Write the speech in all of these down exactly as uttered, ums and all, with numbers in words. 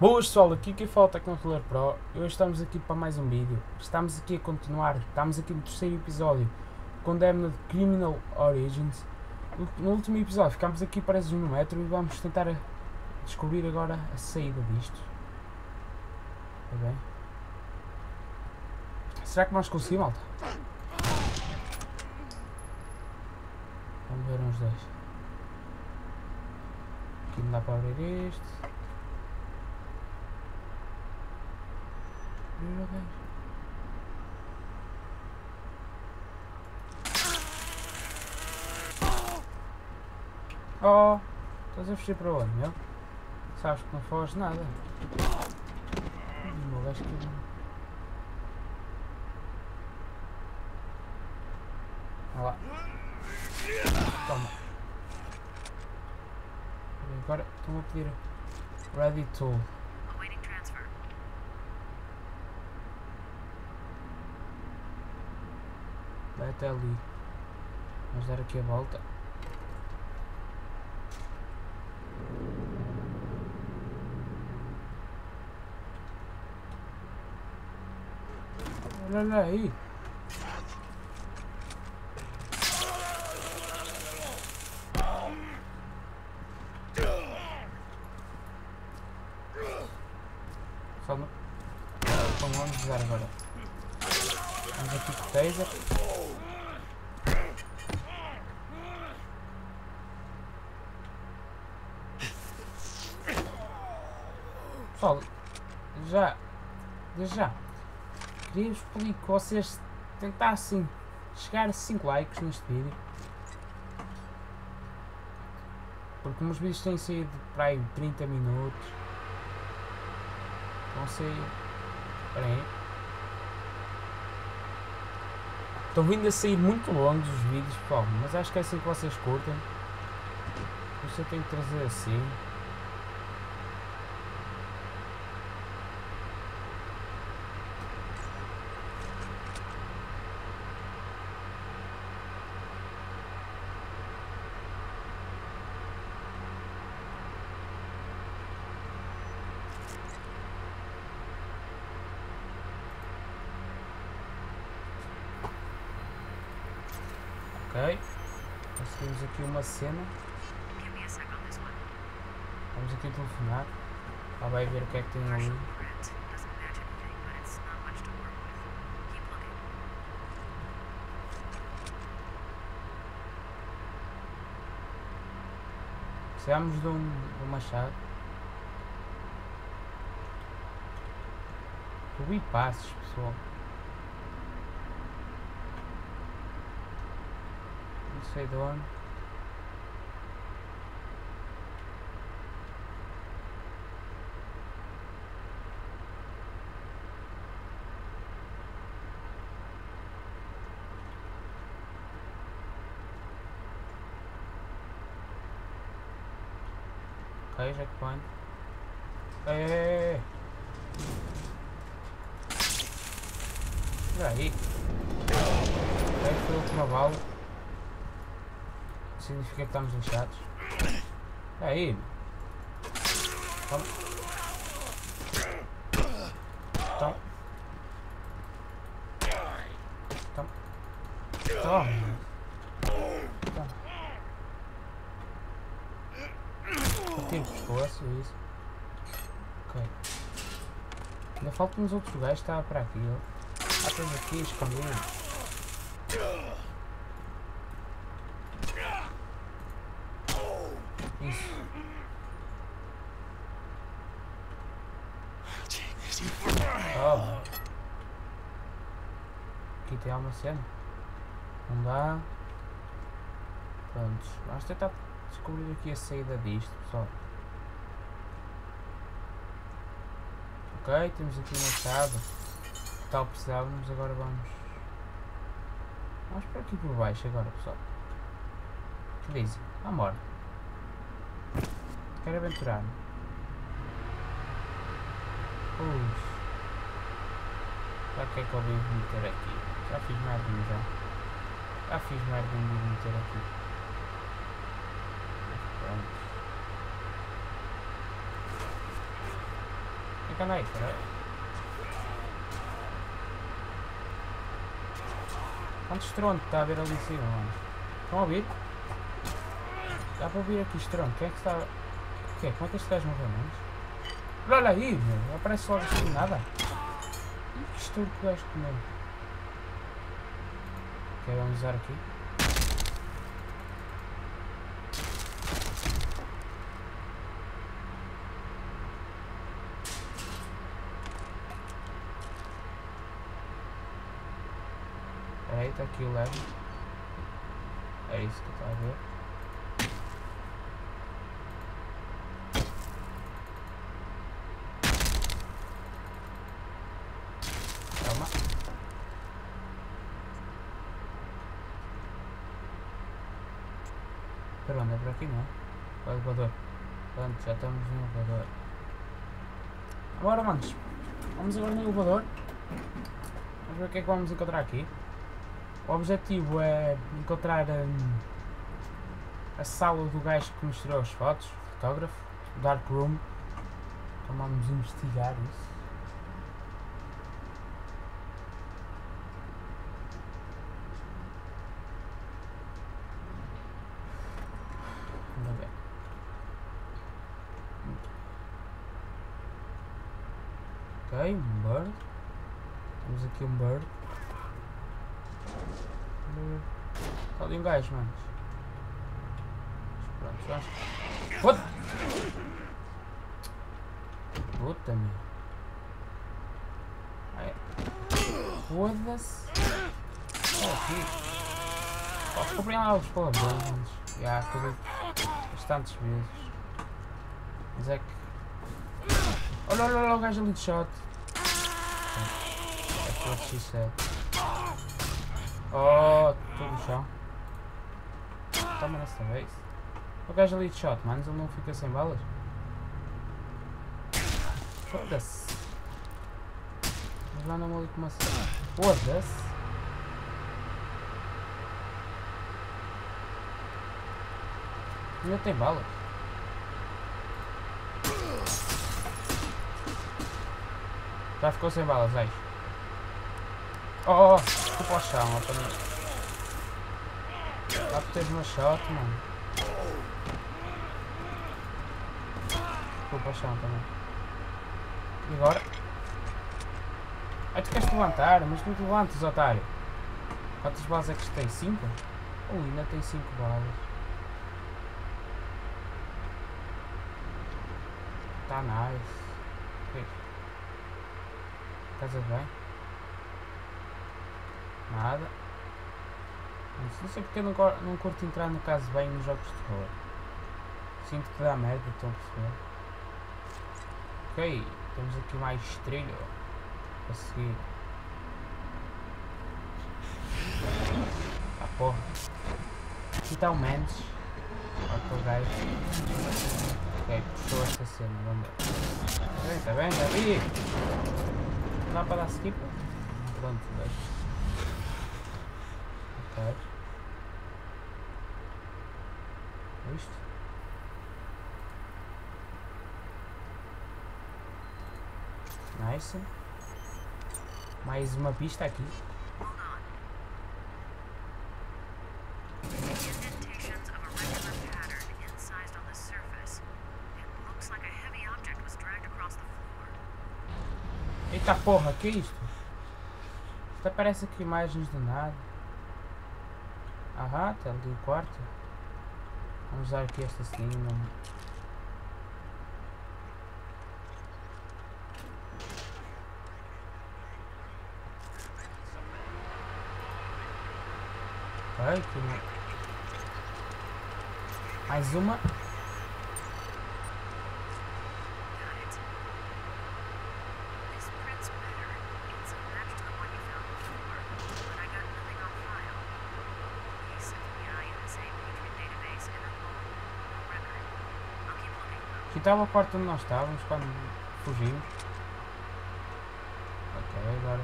Boas pessoal, aqui quem fala é Tecnocolor Pro e hoje estamos aqui para mais um vídeo. Estamos aqui a continuar, estamos aqui no terceiro episódio com Damned Criminal Origins. No último episódio ficámos aqui presos no metro e vamos tentar descobrir agora a saída disto. Está bem? Será que vamos conseguir, malta? Vamos ver uns dois. Aqui não dá para abrir este. Oh, estás a fugir para onde, meu? Sabes que não foges nada. Hum, o gajo que... Olha lá. Toma. Agora estão a pedir Ready Tool. Vai até ali. Vamos dar aqui a volta. Olha aí. Só não... Como vamos usar agora? Vamos aqui com o taser. Pessoal, já, já, queria-vos pedir que vocês tentassem chegar a cinco likes neste vídeo, porque meus vídeos têm saído para aí trinta minutos, vão sair, espera aí, estão vindo a sair muito longos os vídeos, pessoal, mas acho que é assim que vocês curtem, por isso eu tenho que trazer assim. Ok, conseguimos aqui uma cena. Vamos aqui telefonar. Ela vai ver o que é que tem ali. Precisamos de um, de uma chave. Eu vi passos, pessoal. Não sei de onde. Ok, checkpoint. Eee! Espera aí. Ok, foi a última bala. Significa que estamos lixados. Aí. Toma. Toma. Toma. Toma. Toma. Tiro o pescoço, isso. Ok. Ainda faltam uns outros gajos que estavam para aqui. Ó. Ah, tens aqui escondido. Isso. Oh. Aqui tem alguma cena. Não dá. Prontos. Vamos tentar descobrir aqui a saída disto, pessoal. Ok, temos aqui uma chave. Tal precisávamos, agora vamos. Vamos por aqui por baixo agora, pessoal. O que dizem? Vamos embora. Quero aventurar-me. Ui. Já que é que eu vim meter aqui? Já fiz merda já. Já fiz merda em me meter aqui. Pronto. que anda aí, caralho? Quanto estrondo está a ver ali em cima, mano? Estão a ouvir? Dá para ouvir aqui estrondo. Quem é que está... O quê? Como é que este gajo morreu, mano? Olha aí, meu. Aparece logo assim nada. Ih, que estouro que o gajo comeu. Ok, vamos usar aqui. Espera aí, está aqui o level. É isso que eu estava a ver. Calma. Para onde? É por aqui, não é? O elevador. Pronto, já estamos no elevador. Agora, manos. Vamos agora no elevador. Vamos ver o que é que vamos encontrar aqui. O objetivo é encontrar hum, a sala do gajo que mostrou as fotos, o fotógrafo, o Dark Room. Então vamos investigar isso. Vamos ver. Ok, um bird. Temos aqui um bird. Está ali um gajo, manos. Pronto, vamos. What? Puta merda. Foda-se. Olha aqui. Posso comprar lá os palavrões, manos. Já, acabei bastantes vezes. Mas é que. Olha, olha, olha o gajo ali de shot. É que eu X sete. Oh, estou no chão. Toma nesta vez. O gajo ali de shot, manos, ele não fica sem balas. Foda-se. Mas lá não ali com uma cena. Foda-se. Ainda tem balas. Já ficou sem balas, aí. Oh, ficou para o chão, ó, para mim. Lá tu tens uma shot, mano. Ficou para o chão também. E agora? Ai, tu queres te levantar, mas não te levantes, otário. Quantas balas é que isto tem? cinco? Oh, ainda tem cinco balas. Tá nice. Ok. Estás bem? Nada. Não sei porque eu não, não curto entrar no caso bem nos jogos de terror. Sinto que dá merda, estão a perceber? Ok, temos aqui mais trilho a seguir. Ah porra. Aqui está o Mendes. Olha para o gajo. Ok, puxou esta cena, vamos ver. Está bem, está bem, já vi. Não dá para dar skip? Pronto, deixa. Ok. Isto. Nice. Mais uma pista aqui. Eita porra, que é isto? Isto aparece aqui imagens do nada. Aham, está ali o quarto. Vamos usar aqui esta cena. Ok, aqui uma. Mais uma. Aqui estava o quarto onde nós estávamos quando fugimos. Ok, agora.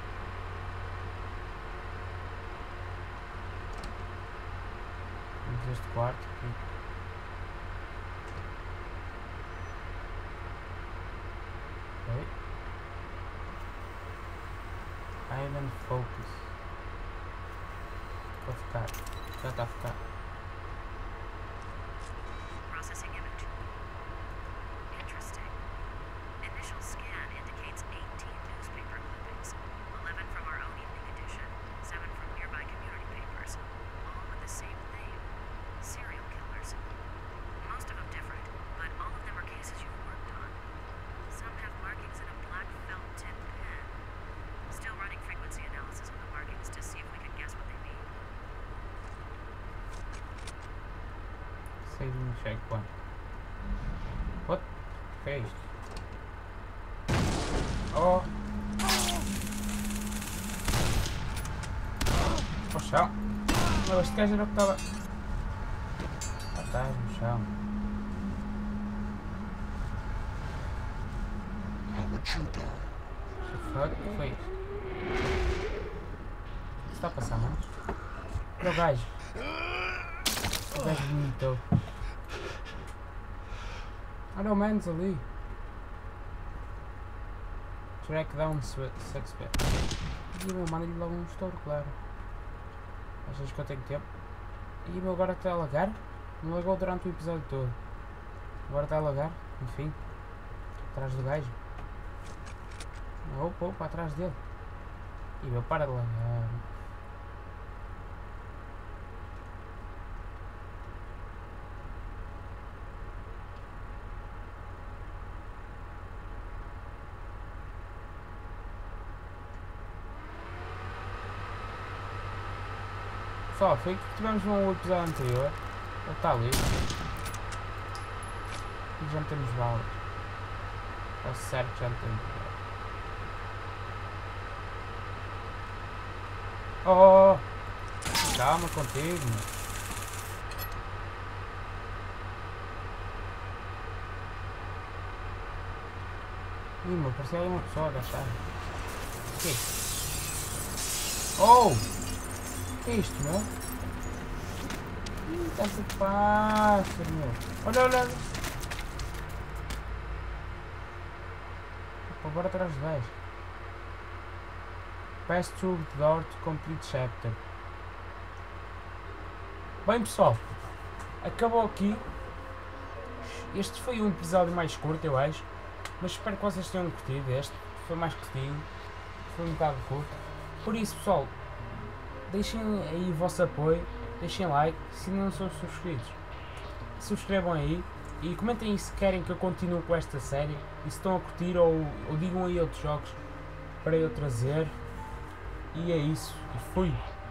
Vamos este quarto aqui. Ok. Maiden Focus. Vou ficar. Já está a ficar. Processing image. Interesting. Initial scan indicates eighteen newspaper clippings, eleven from our own evening edition, seven from nearby community papers, all with the same theme: serial killers. Most of them different, but all of them are cases you've worked on. Some have markings in a black felt tip pen. Still running frequency analysis on the markings to see if we can guess what they mean. Saving checkpoint. What? Que é isto? Oh! Ao chão! Não, este gajo era o que estava. Ah, está no chão. O que foi isto? O que está a passar, mano? Olha o gajo. O gajo vomitou. Olha o Mendes ali. Track down suspect. E meu, manda-lhe logo um estouro, claro. Achas que eu tenho tempo? E meu, agora está a lagar? Não lagou durante o episódio todo. Agora está a lagar, enfim. Atrás do gajo. Opa, opa, atrás dele. E meu, para de lagar. Pessoal, foi que tivemos no episódio anterior. Ele está ali. E já não temos balas. É certo que já não temos balas. Oh! Calma contigo, meu. Ih, meu, parecia ali uma pessoa agachada. O que é isto? Oh! O que é isto, meu? Ih, está-se a pássaro, meu. Olha, olha, olha. Opa, agora atrás de dez. Pass through the door to complete chapter. Bem, pessoal, acabou aqui. Este foi um episódio mais curto, eu acho. Mas espero que vocês tenham curtido este. Foi mais curtinho. Foi um bocado curto. Por isso, pessoal, deixem aí o vosso apoio. Deixem like. Se não são subscritos, subscrevam aí. E comentem aí se querem que eu continue com esta série. E se estão a curtir, ou, ou digam aí outros jogos para eu trazer. E é isso. E fui.